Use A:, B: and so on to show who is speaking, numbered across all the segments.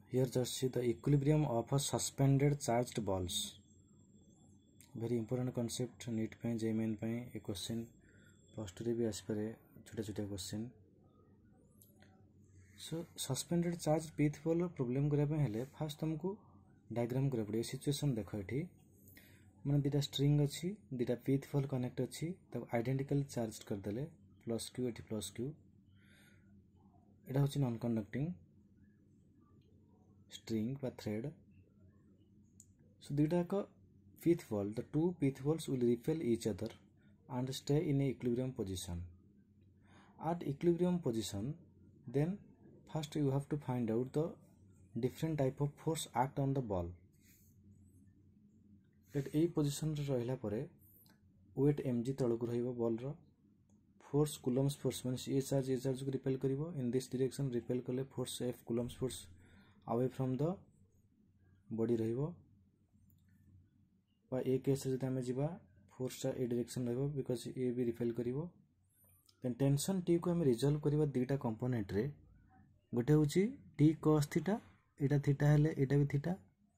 A: Here just see the equilibrium of a suspended charged balls. Very important concept. NEET पे JMN पे एक question post रे भी आस पारे छोटा छोटा question. So suspended charge pith ball problem करा पे हेले फास्ट तुमको डायग्राम करा पड़े. सिचुएशन देखो एठी माने दुटा स्ट्रिंग अच्छी दुटा पिथ बॉल कनेक्ट अच्छी तब आइडेंटिकल चार्ज कर देले प्लस क्यू एठी प्लस क्यू एटा होची non conducting string by thread. So दुटा का pith ball, the two pith balls will repel each other and stay in a equilibrium position. At equilibrium position, then first you have to find out the different type of force act on the ball. That a position रे रहिला परे weight mg तळक रहिबो ball रो force Coulomb's force means a charge को repel करिवो in this direction repel कले force f Coulomb's force away from the body रहिबो बा ए केस रे जदि जिबा फोर्स टा ए डायरेक्शन रहिबो बिकॉज़ ए भी रिपेल करिवो. देन टेंशन टी को हम रिजॉल्व करिवो दुटा कंपोनेंट रे गोटे होची टी cos थीटा एटा थीटा हेले एटा भी theta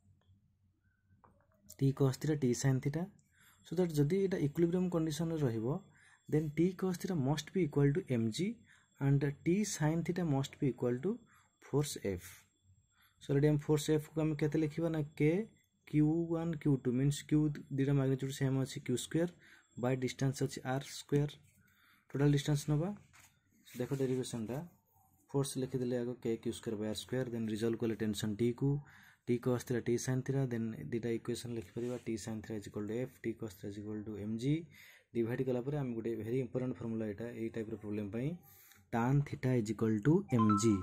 A: T cos theta T sin theta so that जदि एटा इक्विलिब्रियम कंडीशन रे रहिबो then T cos theta must be equal to mg and T sin theta must be equal to force f. So रेडियम force F को हम केते लिखिबा ना k q1 q2 means q दिरा मैग्नीट्यूड सेम अछि q स्क्वायर बाय डिस्टेंस अछि r square total distance नबा. देखो डेरिवेशन दा फोर्स लिखि देले आगो k q square by r square then resolve करले टेंशन t को t cos theta t sin theta then दिटा इक्वेशन लिखि परिबा t sin theta equal to f t cos theta equal to mg divide कला परे हम गुटे very important formula एटा ए टाइप रो प्रॉब्लम पई tan theta equal to mg.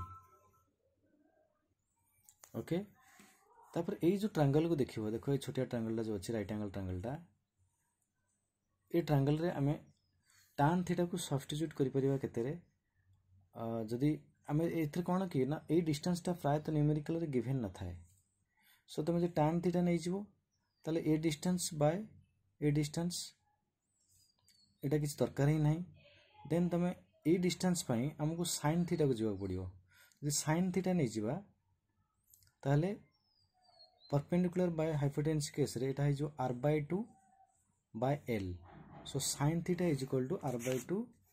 A: Okay तापर ए जो ट्रायंगल को देखिबो देखो ए छोटिया ट्रायंगल जो अछि राइट एंगल ट्रायंगल टा ए ट्रायंगल रे हमें tan थीटा को सब्स्टिट्यूट करि परिबा केते रे जदी हमें एथरे कोन कि ना ए डिस्टेंस टा प्राय तो न्यूमेरिकल रे गिवन न थाए. सो तमे जे tan थीटा नै जिवो ताले ए डिस्टेंस बाय ए डिस्टेंस एटा किछ दरकार ही नै. देन तमे ए डिस्टेंस पई हमको sin थीटा को जिवा पड़ियो जे sin थीटा नै जिवा ताले परपेंडिकुलर बाय हाइपोटेन्यूज केस रे एटा है जो r/2 by l. So sin theta is equal to r/2.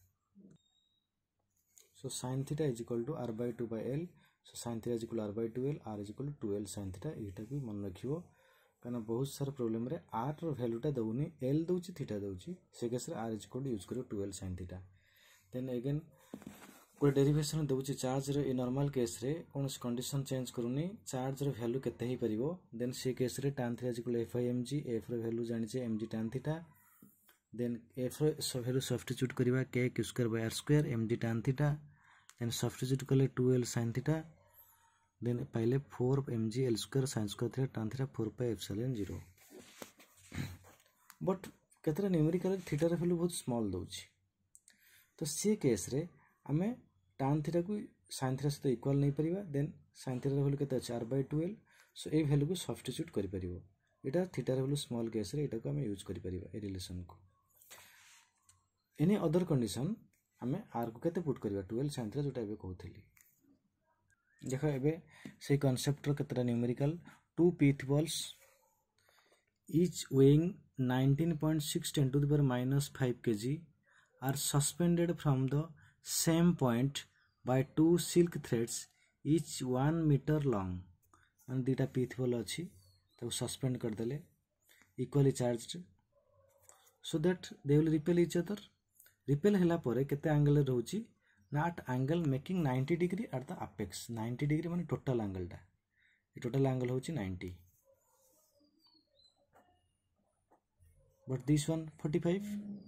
A: So sin theta is equal to r/2 by l. So sin theta is equal to r/2l, r is equal to 2l sin theta. एटा भी मन रखियो काना बहुत सारा problem रे r रो value टा दउनी l दउची theta दउची से case रे r is equal to use करियो 2l sin theta. Then again कोई डेरिवेशन दउची चार्ज रे नॉर्मल केस रे कोन कंडीशन चेंज करूनी चार्ज रो वैल्यू केते ही परिबो. देन से केस रे tan theta equal f by mg f रो वैल्यू जानि छे mg tan theta. Then f रो वैल्यू सब्स्टिट्यूट करिबा k q square by r square mg tan theta. Then substitute करले 2l sin थीटा. देन पहले 4 mg l square sin square theta tan theta 4 pi epsilon 0. But केतरा numerical theta रो value बहुत small दउची तो से case रे हमें tan थीटा को sin थीटा से इक्वल नहीं परिबा. देन sin थीटा वैल्यू केते अछि r/2l. सो ए वैल्यू को सब्स्टिट्यूट करि परिबो एटा थीटा वैल्यू स्मॉल केस रे एटा को हम यूज करि परिबा ए रिलेशन को. एनी अदर कंडीशन हमें r को केते पुट करिबा 12 sin थीटा जोटा एबे कहउथली. देखो एबे से कांसेप्ट रो केतरा numerical two pith balls each weighing 19.6 10 to the power minus 5 kg are suspended from the same point by two silk threads each 1 meter long. and dita pith ball अछि ताको suspend कर देले equally charged so that they will repel each other. repel हला परे केते angle रहउची ना at angle making 90 degree at the apex. 90 degree माने total angle टा ए टोटल एंगल होची 90 but this one 45.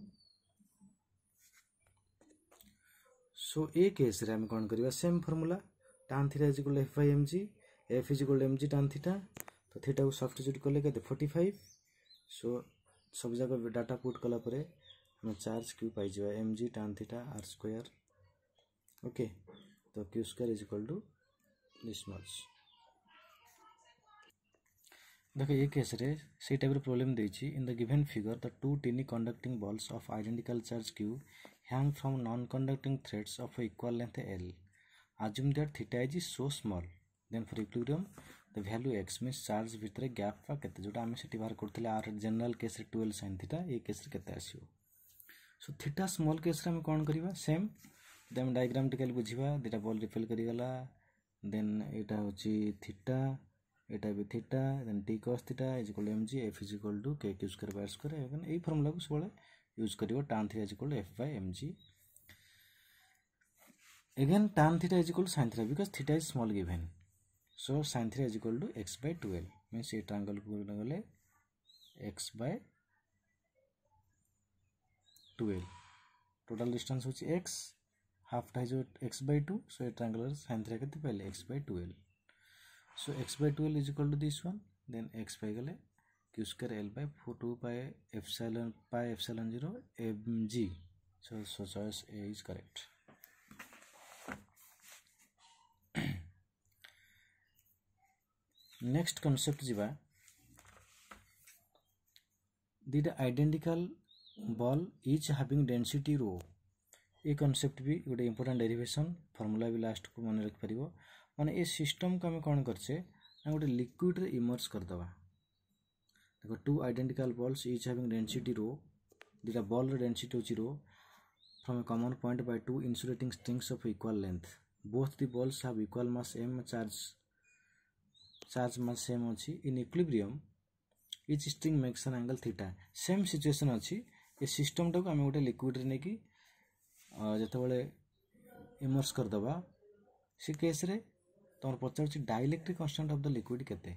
A: सो ए केस रे हम कोन करबा same formula tan theta is equal to f by mg f is equal to mg tan theta. तो थीटा को सब्स्टिट्यूट करले केते 45. सो सब जगह डाटा पुट कला परे हम चार्ज q पाई जबा mg tan theta r square. Okay तो q square is equal to this much. देखो ये केस रे से टाइप रो प्रॉब्लम देछि in the given figure the two tiny conducting balls of identical charge q hang from non conducting threads of equal length l. Assume that theta is so small then for equilibrium the value x means charge भितर gap बा केते जोटा आम से बाहर करते आर general case 12 sin theta ये केस केते आसीबो सो थीटा स्मॉल केस रे हम कोन करबा सेम देन डायग्राम टिकल बुझिबा दुटा बॉल रिपेल करी गला देन एटा होची थीटा एटा भी theta then t cos theta is equal mg f is equal to k q square by square again ए फार्मूला को सबले यूज करियो tan theta is equal to f by mg again tan theta is equal to sin theta because theta is small given so sin theta is equal to x by 12 means ये triangle को गले x by 12 total distance होची x half टा जो x by 2 so ये triangle sin theta केते पहले x by 12 so x by 12 is equal to this one then x by गले q square l by 2 pi epsilon 0 mg so choice A is correct. Next concept जीवा दीटा identical ball each having density rho ये concept भी गोटे important derivation formula भी last को मन रख परिबो माने ए सिस्टम को हम कोन करछे ना गोटे लिक्विड रे इमर्स कर दबा देखो two identical balls each having density rho दीटा बॉल रे डेंसिटी होची rho from a common point by two insulating strings of equal length both the balls have equal mass m charge mass same अच्छी in equilibrium each string makes an angle theta same situation अच्छी ये system टाक आम गोटे liquid रे नेकी जते बळे immerse कर दबा से केस रे तमर पचार dielectric constant of the liquid केते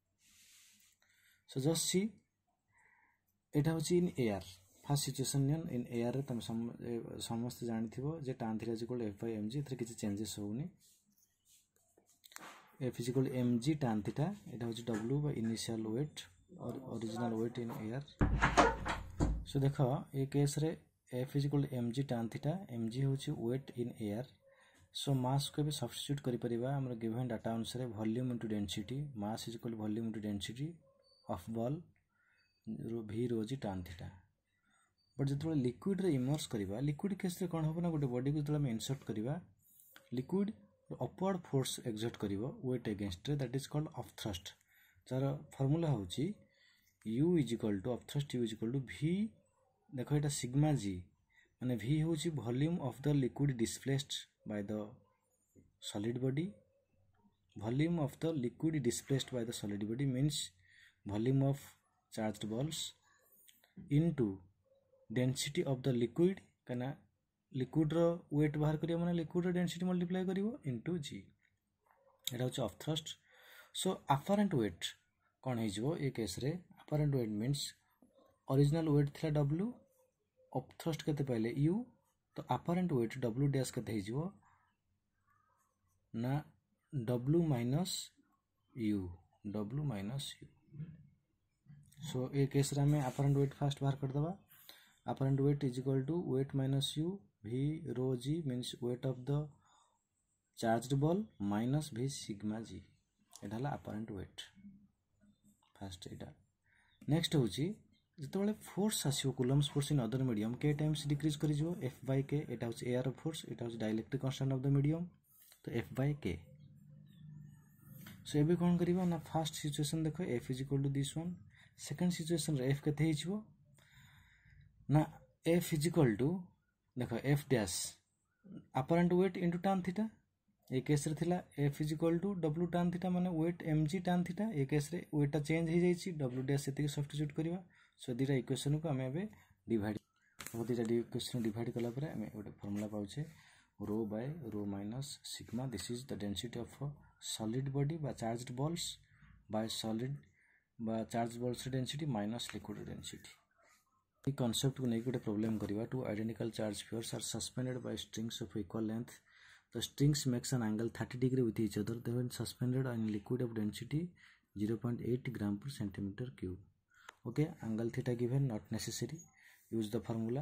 A: सो जस्ट सी एटा होची in air first situation in air रे तुम समस्त जानिथिबो जे tan theta equal f by mg एथरे किछि चेंजेस होउनी f is equal to mg tan theta it is w by initial weight or original weight in air so देखो ये केस रे f is equal to mg tan theta mg होची weight in air so mass को भी substitute करि परिबा हमर given data अनुसार volume into density mass is equal to volume into density of ball v rho g tan theta but जतो liquid रे immerse करिबा लिक्विड केस रे कोन होबो ना गोटे बॉडी को जतो हम इंसर्ट करिबा लिक्विड upward force exert करिवो weight against that is called upthrust जार फार्मूला होची u is equal to upthrust u is equal to v देखो एटा सिग्मा g माने v होची volume of the liquid displaced by the solid body volume of the liquid displaced by the solid body means volume of charged balls into density of the liquid कना liquid रो weight बाहर करियो माने liquid रो density multiply करियो into g एटा होची upthrust so apparent weight कोन हे जिवो ए केस रे apparent weight means original weight थिला w ऑफ थ्रस्ट केते पहले u तो अपरेंट वेट w डैश केते हे जिवो ना w माइनस u सो ए केस रे हमें अपरेंट वेट फर्स्ट बाहर कर दबा apparent weight is equal to weight minus u v rho g means weight of the charged ball minus v sigma g एटा हला apparent weight फर्स्ट एटा next होची जतो बळे फोर्स आसीओ Coulomb's force in other medium k times decrease करि जो f by k एटा होची air force एटा होची dielectric constant of the medium तो f by k सो एबे कोन करिबा ना फर्स्ट सिचुएशन देखो f is equal to this one second situation रे f केते हिचबो ना f is equal to देखो f dash apparent weight into tan theta ए केस रे थिला f is equal to w tan theta माने वेट mg tan थीटा ए case रे वेट ता चेंज हो जाईची w डैश सेति सब्स्टिट्यूट करबा सो दिरा इक्वेशन को हमें अबे डिवाइड वो दिरा इक्वेशन डिवाइड कला परे हमें ओटे फार्मूला पाउछे rho by rho minus sigma this is the density of solid body बा चार्ज्ड बॉल्स बाय सॉलिड बा charged balls density minus liquid density ये कॉन्सेप्ट को नहीं गोटे प्रॉब्लम करिवा two identical charge spheres are suspended by strings of equal length the strings makes an angle 30 degree with each other they when suspended in liquid of density 0.8 gram per centimetre cube okay angle theta given not necessary use the formula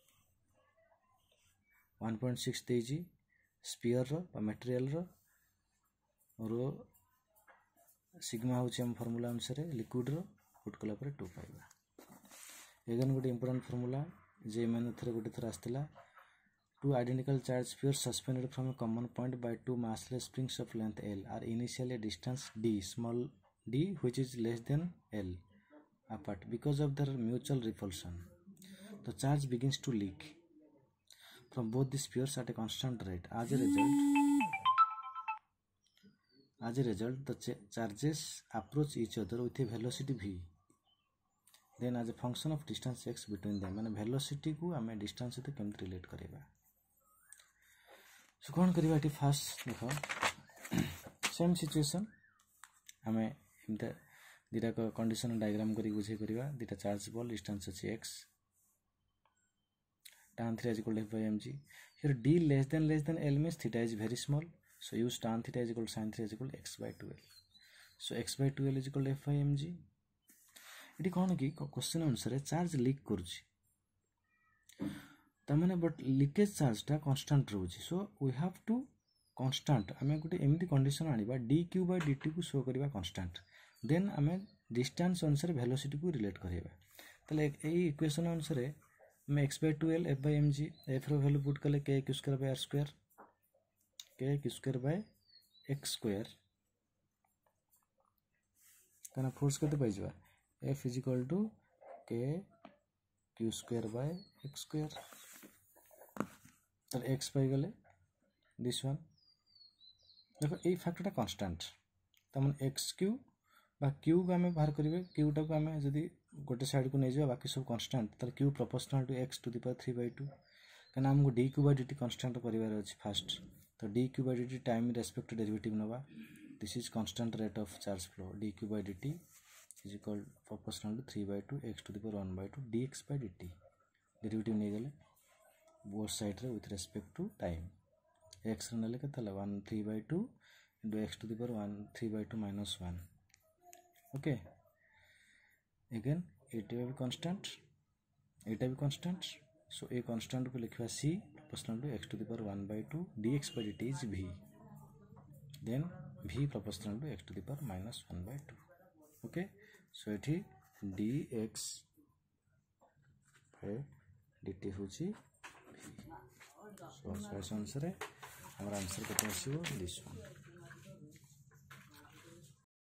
A: 1.6 देजी sphere रो material रो sigma होची हम formula अनुसार liquid रो put कला पर 2 पाइबा एगन गोटे इंपोर्टेंट फार्मूला जे मैंने थरे गोटे थर आस्तिला Two identical charged spheres suspended from a common point by two massless springs of length L are initially at distance d, small d, which is less than L, apart. Because of their mutual repulsion, the charge begins to leak from both the spheres at a constant rate. As a result, the charges approach each other with a velocity v. Then, as a function of distance x between them, माने velocity को आमे distance सहित केमती relate करेगा. So कौन करिबा एटी first देखो सेम सिचुएशन आमे एमते दिटा कंडीशन डायग्राम करी बुझे करिबा. दिटा चार्ज बॉल डिस्टेंस अछि x, tan theta is equal to f by mg. Here d less than L means theta is very small, so use tan theta is equal to sin theta is equal to x by 2L. So x by 2L is equal to f by mg. एटी कौन कि question अनुसार charge leak करुछि तमाने but leakage charge टा constant रहउछि. So we have to constant आमे गुटे एमिति कंडीशन आनिबा dq by dt को शो करबा कांस्टेंट, देन आमे डिस्टेंस अनुसार वेलोसिटी को रिलेट करबा. तले एई इक्वेशन अनुसार मैं x by 2L f by mg f रो वैल्यू पुट करले k q square by r square k q square by x square कना फोर्स कते पाइजबा f is equal to k q square by x square. तर x पाई गले this one देखो ए फैक्टरटा कांस्टेंट तमन x q बा q को हमें बाहर करिवे. q टा को हमें जदी गोटे साइड को नै जाबा बाकी सब कांस्टेंट तर q proportional to x to the power 3/2 कना हमको dq by dt कांस्टेंट करिवार अछि फर्स्ट. तो dq by dt time respect to derivative नबा. This is constant rate of charge flow. dq by dt is equal proportional to 3/2 x to the power 1/2 dx by dt. Derivative नै गले both side रे with respect to time. x रे नेले केते 1 3/2 into x to the power 1 3/2 minus 1. Okay again एटा भी constant एटा भी constant. So a constant को लिखवा c proportional to x to the power 1/2 dx by dt is v. Then v proportional to x to the power minus 1/2. Okay so एठी dx by dt होची v. So answer हमर answer केते आसीबो this one.